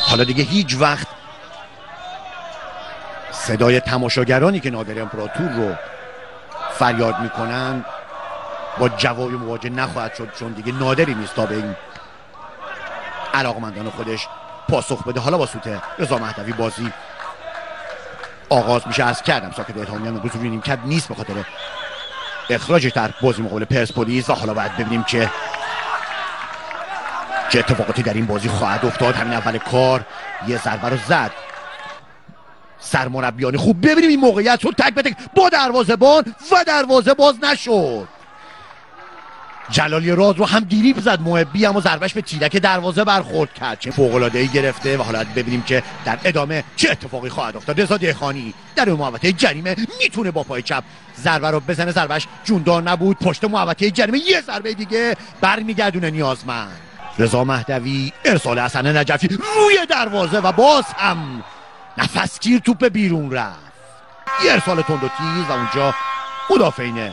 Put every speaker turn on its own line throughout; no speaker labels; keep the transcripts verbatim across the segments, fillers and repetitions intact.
حالا دیگه هیچ وقت صدای تماشاگرانی که نادر امپراتور رو فریاد میکنن با جواب مواجه نخواهد شد، چون دیگه نادری نیست تا به این علاقمندان خودش پاسخ بده. حالا با سوت رضا مهدوی بازی آغاز میشه. از کردم ساکت الهامی هم امروز روی نیمکت نیست به خاطر اخراجش در بازی مقابل پرسپولیس و حالا باید ببینیم که چه اتفاقاتی در این بازی خواهد افتاد. همین اول کار یه ضربه رو زد سرمربیان خوب. ببینیم این موقعیت رو تک به تک با دروازه‌بان و دروازه باز نشد. جلالی راز رو هم دیریب زد محبی، اما ضربش به تیرک دروازه برخورد کرد. چه فوق‌العاده‌ای گرفته و حالا ببینیم که در ادامه چه اتفاقی خواهد افتاد. رضا دهقانی در اون محوطه جریمه میتونه با پای چپ ضربه رو بزنه. ضربش جوندار نبود. پشت محوطه جریمه یه ضربه دیگه برمیگردونه نیازمند. رضا مهدوی ارسال حسن نجفی روی دروازه و باز هم نفسگیر توپ بیرون رفت. یه ارسال تند و تیز و اونجا مدافعین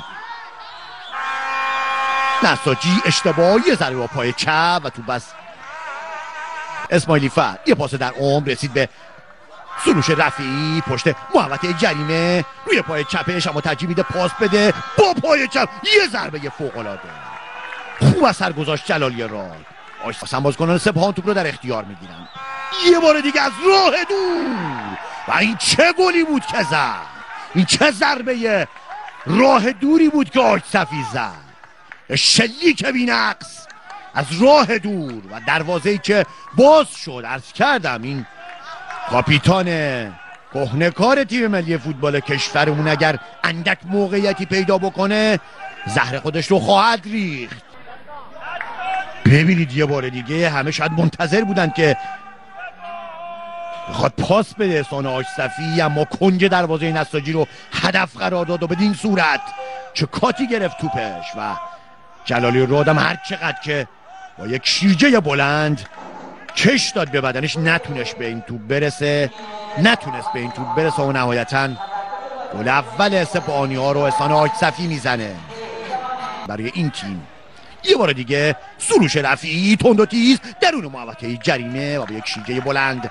نساجی اشتباه یه ضربه با پای چپ و تو بس اسماعیلی فرد یه پاس در عمر رسید به سروش رفیعی پشت محوطه جریمه روی پای چپش، اما ترجیح میده پاس بده با پای چپ. یه ضربه فوق‌العاده خوب اثر گذاشت جلالی راد. آشتاسن بازیکنان سپاهان توپ رو در اختیار میگیرن. یه بار دیگه از راه دور و این چه گلی بود که زد. این چه ضربه راه دوری بود که آشتفی زد. شلیک بی‌نقص از راه دور و دروازه‌ای که باز شد. عرض کردم این کاپیتان کهنه‌کار تیم ملی فوتبال کشورمون اگر اندک موقعیتی پیدا بکنه زهر خودش رو خواهد ریخت. ببینید یه بار دیگه همه شاید منتظر بودن که بخواد پاس بده احسان آشصفی، اما کنج دروازه نساجی رو هدف قرار داد و بدین صورت چه کاتی گرفت توپش و جلالی رادم هر چقدر که با یک شیرجه بلند کش داد به بدنش نتونست به این توپ برسه نتونست به این توپ برسه و نهایتاً گل اول سپاهانی‌ها رو احسان آشصفی میزنه برای این تیم. یه بار دیگه سروش رفیعی تند و تیز درون محوطه جریمه و با یک شیرجه بلند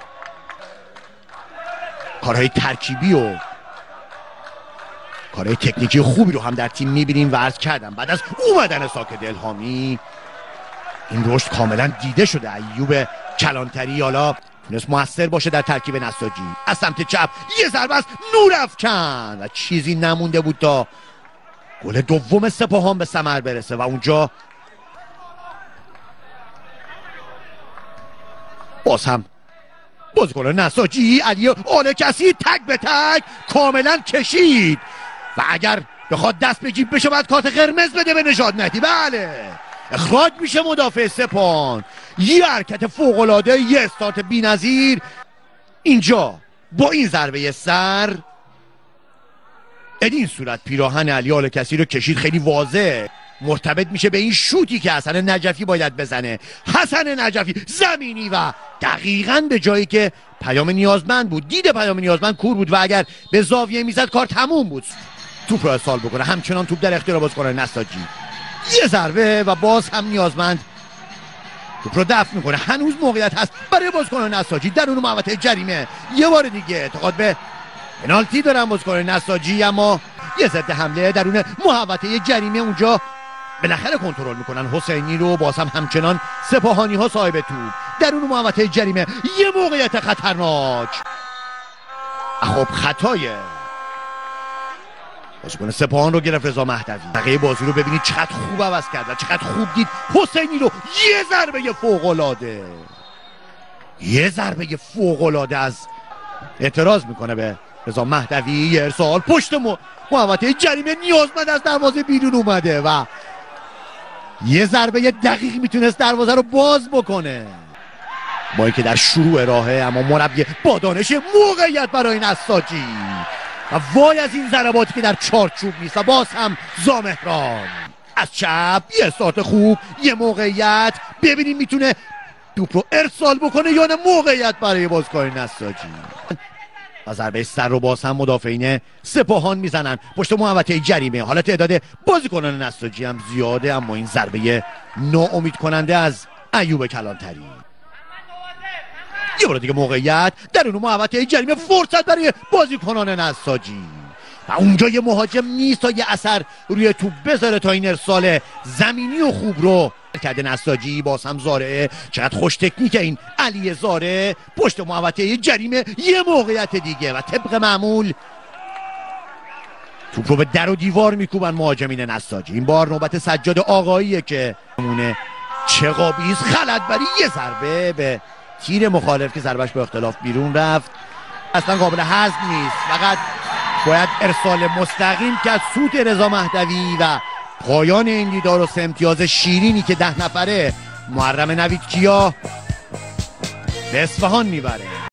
کارهای ترکیبی و کارهای تکنیکی خوبی رو هم در تیم میبینیم و عرض کردم بعد از اومدن ساکت الهامی این رشد کاملا دیده شده. ایوب کلانتری حالا تونست موثر باشه در ترکیب نساجی. از سمت چپ یه ضربه از نورافکن و چیزی نمونده بود تا گل دوم سپاهان به ثمر برسه و اونجا باز هم بازیکن نساجی علی آل کسی تک به تک کاملا کشید و اگر بخواد دست به جیب بشه باید کارت قرمز بده به نژاد مهدی. بله اخراج میشه مدافع سپاهان. یه حرکت فوق‌العاده، یه استارت بی‌نظیر اینجا با این ضربه سر این صورت پیراهن علی آل کسی رو کشید. خیلی واضح مرتبط میشه به این شوتی که حسن نجفی باید بزنه. حسن نجفی زمینی و دقیقاً به جایی که پیام نیازمند بود. دید پیام نیازمند کور بود و اگر به زاویه میزد کار تموم بود. توپ رو ارسال بکنه. همچنان توپ در اختیار بازیکن نساجی. یه ضربه و باز هم نیازمند توپ رو دفع میکنه. هنوز موقعیت هست برای بازیکن نساجی در اون محوطه جریمه. یه بار دیگه اعتقاد به پنالتی دارن بازیکن نساجی، اما یه ضد حمله درون محوطه جریمه اونجا بالاخره کنترل میکنن حسینی رو. باز هم همچنان سپاهانی ها صاحب توپ درون محوطه جریمه. یه موقعیت خطرناک. خب خطای بازیکن سپاهان رو گرفت رضا مهدوی. بقیه بازی رو ببینید چقدر خوب عوض کرد و چقدر خوب دید حسینی رو. یه ضربه فوق‌العاده یه ضربه فوق‌العاده از اعتراض میکنه به رضا مهدوی. یه ارسال پشت محوطه جریمه نیازمند از دروازه بیرون اومده و یه ضربه دقیق میتونست دروازه رو باز بکنه با اینکه در شروع راهه، اما مربی با دانش موقعیت برای نساجی و وای از این ضرباتی که در چارچوب نیست و باز هم زامهران از چپ یه استارت خوب، یه موقعیت. ببینیم میتونه توپ رو ارسال بکنه یا نه. موقعیت برای بازیکن نساجی و ضربه سر رو باز هم مدافعین سپاهان میزنن پشت محوطه جریمه. حالا تعداد بازیکنان نساجی هم زیاده، اما این ضربه ناامید کننده از ایوب کلانتری. یه بار دیگه موقعیت در اون محوطه جریمه، فرصت برای بازیکنان نساجی و اونجا یه مهاجم نیست تا یه اثر روی توپ بذاره تا این ارسال زمینی و خوب رو کرده نساجی. باز هم زارعه، چقدر خوش تکنیک این علی زارعه پشت محوطه جریمه، یه موقعیت دیگه و طبق معمول توپ رو به در و دیوار میکوبن مهاجمین نساجی. این بار نوبت سجاد آقاییه که مونه چقابیز خلط بری، یه ضربه به تیر مخالف که ضربش به اختلاف بیرون رفت، اصلا قابل هضم نیست. فقط باید ارسال مستقیم که از سوت رضا مهدوی و پایان این دیدار و سه امتیاز شیرینی که ده نفره محرم نوید کیا به اصفهان میبره.